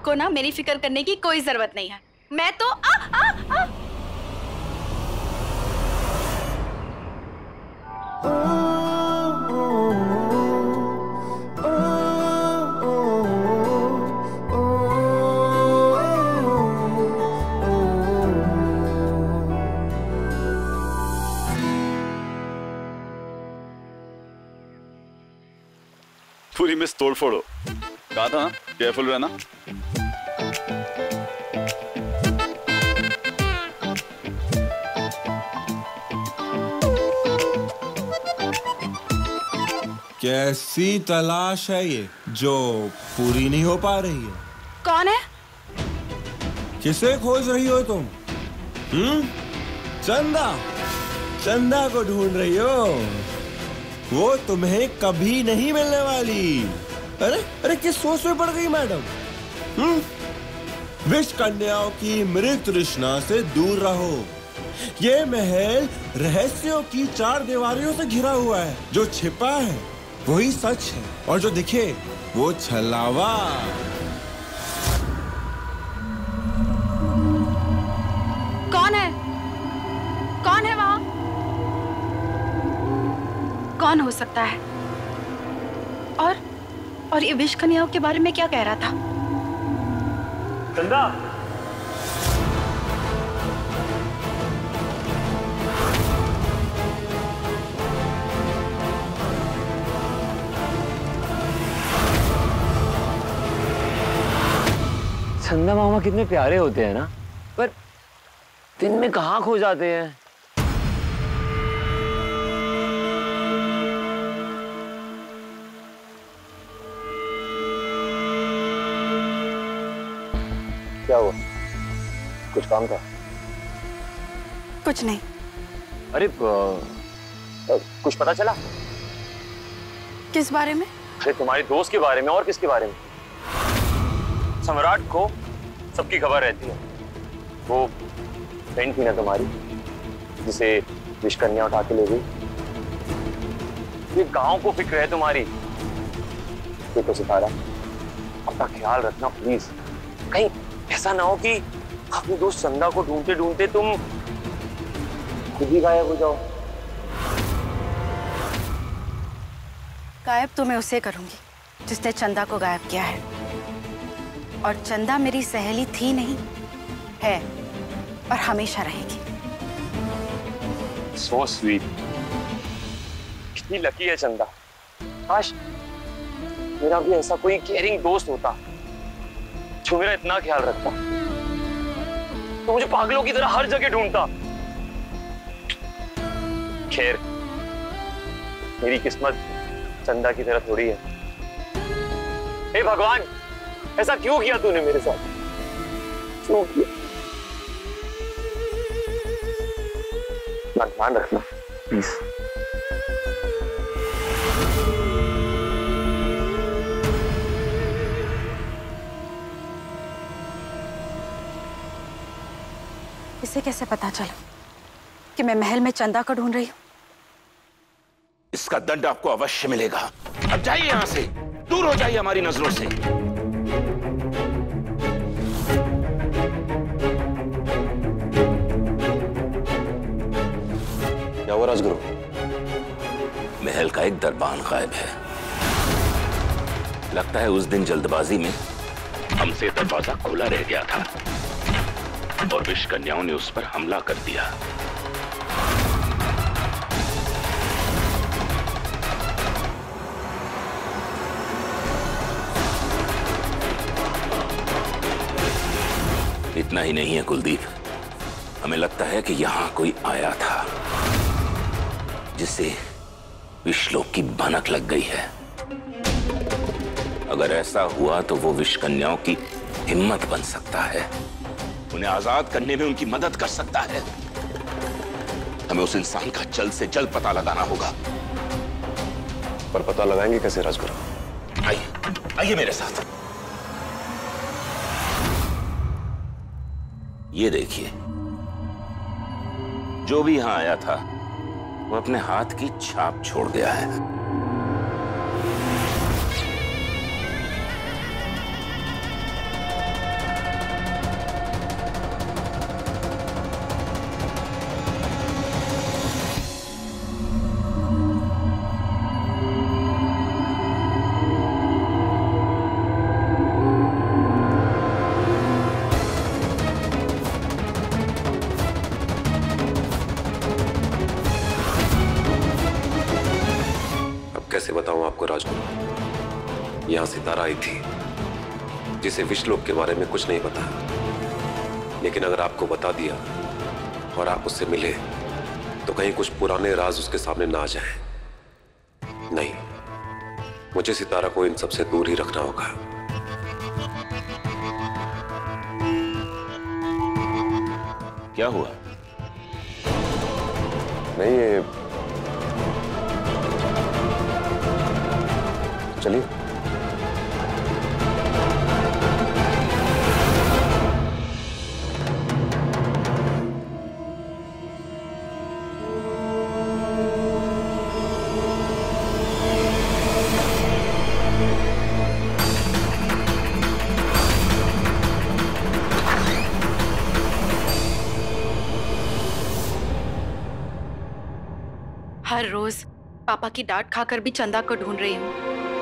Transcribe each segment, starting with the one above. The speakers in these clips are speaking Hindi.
आपको ना मेरी फिक्र करने की कोई जरूरत नहीं है। मैं तो पूरी मिस तोड़ फोड़ो। कहा था केयरफुल रहना। कैसी तलाश है ये जो पूरी नहीं हो पा रही है? कौन है? किसे खोज रही हो तुम? चंदा। चंदा को ढूंढ रही हो? वो तुम्हें कभी नहीं मिलने वाली। अरे अरे किस सोच में पड़ गई मैडम? विष कन्याओं की मृत तृष्णा से दूर रहो। ये महल रहस्यों की 4 दीवारियों से घिरा हुआ है। जो छिपा है वही सच है और जो दिखे वो छलावा। कौन है? कौन है वहां? कौन हो सकता है? और ये विष कन्याओं के बारे में क्या कह रहा था? चंदा, चंदा मामा कितने प्यारे होते हैं ना, पर दिन में कहाँ खो जाते हैं। क्या हुआ? कुछ काम था? कुछ नहीं। अरे कुछ पता चला? किस बारे में? अरे तुम्हारी दोस्त के बारे में। और किसके बारे में? सम्राट को सबकी खबर रहती है। वो फ्रेंड थी ना तुम्हारी, जिसे विष कन्या उठा के ले गई। ये गांव को फिक्र है तुम्हारी। देखो सितारा, अपना ख्याल रखना प्लीज। कहीं ऐसा ना हो कि अपनी दोस्त चंदा को ढूंढते ढूंढते तुम खुद ही गायब हो जाओ। गायब तो मैं उसे करूंगी जिसने चंदा को गायब किया है। और चंदा मेरी सहेली थी नहीं, है और हमेशा रहेगी। So sweet। कितनी लकी है चंदा। काश मेरा भी ऐसा कोई केयरिंग दोस्त होता जो मेरा इतना ख्याल रखता, तो मुझे पागलों की तरह हर जगह ढूंढता। खैर, मेरी किस्मत चंदा की तरह थोड़ी है। हे भगवान, ऐसा क्यों किया तूने मेरे साथ? क्यों किया? ध्यान रखना प्लीज। इसे कैसे पता चला कि मैं महल में चंदा को ढूंढ रही हूँ? इसका दंड आपको अवश्य मिलेगा। अब जाइए यहां से, दूर हो जाइए हमारी नजरों से। क्या हुआ राजगुरु? महल का एक दरबान गायब है। लगता है उस दिन जल्दबाजी में हमसे दरवाजा खुला रह गया था और विष कन्याओं ने उस पर हमला कर दिया। इतना ही नहीं है कुलदीप, हमें लगता है कि यहां कोई आया था जिसे विषलोक की भनक लग गई है। अगर ऐसा हुआ तो वो विष कन्याओं की हिम्मत बन सकता है, उन्हें आजाद करने में उनकी मदद कर सकता है। हमें उस इंसान का जल्द से जल्द पता लगाना होगा। पर पता लगाएंगे कैसे राजगुरु? आइए, आइए मेरे साथ। ये देखिए, जो भी यहां आया था वो अपने हाथ की छाप छोड़ गया है। कैसे बताऊं आपको राजगुरु? यहाँ सितारा आई थी जिसे विश्वलोक के बारे में कुछ नहीं पता, लेकिन अगर आपको बता दिया और आप उससे मिले तो कहीं कुछ पुराने राज उसके सामने ना आ जाए। नहीं, मुझे सितारा को इन सबसे दूर ही रखना होगा। क्या हुआ? नहीं, ये चलिए। हर रोज पापा की डांट खाकर भी चंदा को ढूंढ रही हूँ।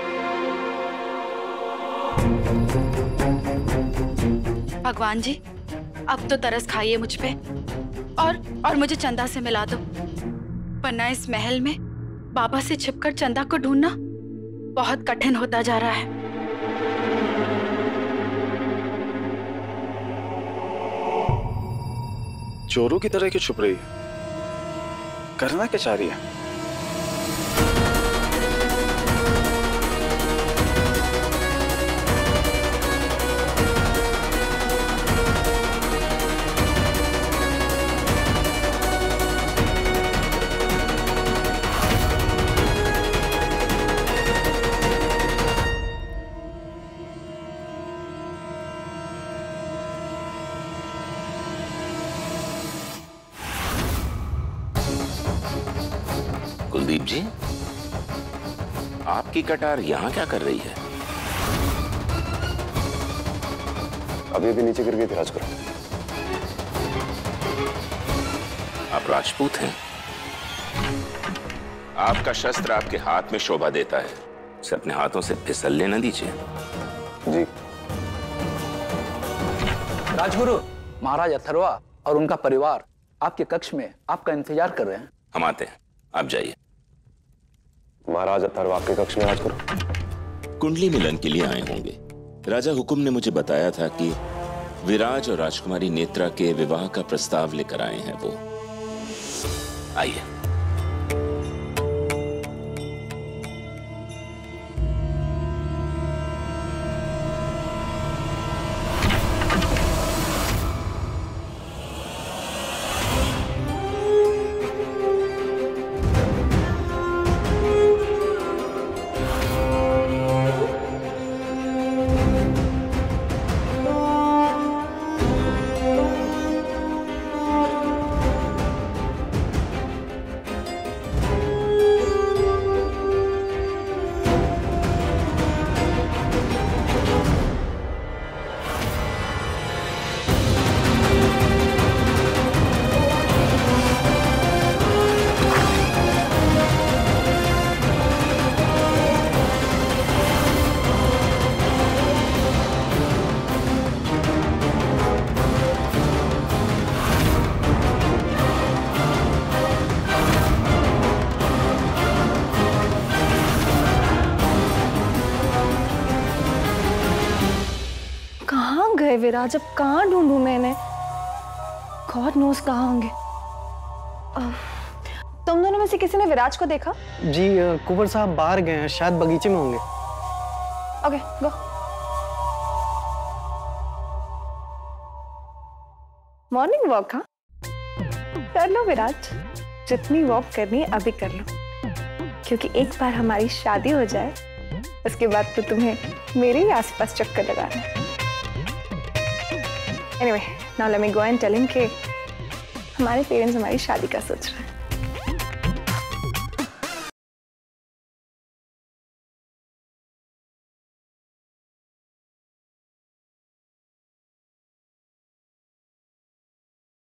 भगवान जी, अब तो तरस खाइए मुझ पे और मुझे चंदा से मिला दो, वरना इस महल में बाबा से छिपकर चंदा को ढूंढना बहुत कठिन होता जा रहा है। चोरों की तरह क्यों छुप रही है? करना क्या चाह रही है? कुलदीप जी, आपकी कटार यहां क्या कर रही है? अभी अभी नीचे गिर गई थी राजगुरु। आप राजपूत हैं। आपका शस्त्र आपके हाथ में शोभा देता है, उसे अपने हाथों से फिसलने न दीजिए। जी राजगुरु, महाराज अथर्वा और उनका परिवार आपके कक्ष में आपका इंतजार कर रहे हैं। हम आते हैं, आप जाइए। महाराज अथर्व आपके कक्ष में राजगुरु। कुंडली मिलन के लिए आए होंगे। राजा हुकुम ने मुझे बताया था कि विराज और राजकुमारी नेत्रा के विवाह का प्रस्ताव लेकर आए हैं वो। आइए। विराज, अब कहाँ ढूंढूं मैं इन्हें? गॉड नोस कहाँ होंगे। तुम दोनों में से किसी ने विराज को देखा? जी कुंवर साहब बाहर गए हैं, शायद बगीचे में होंगे। Okay, go. Morning walk? हाँ, कर लो विराज, जितनी वॉक करनी है अभी कर लो, क्योंकि एक बार हमारी शादी हो जाए उसके बाद तो तुम्हें मेरे ही आसपास चक्कर लगाना है। Anyway, now let me go and tell him कि हमारे पेरेंट्स हमारी शादी का सोच रहे हैं।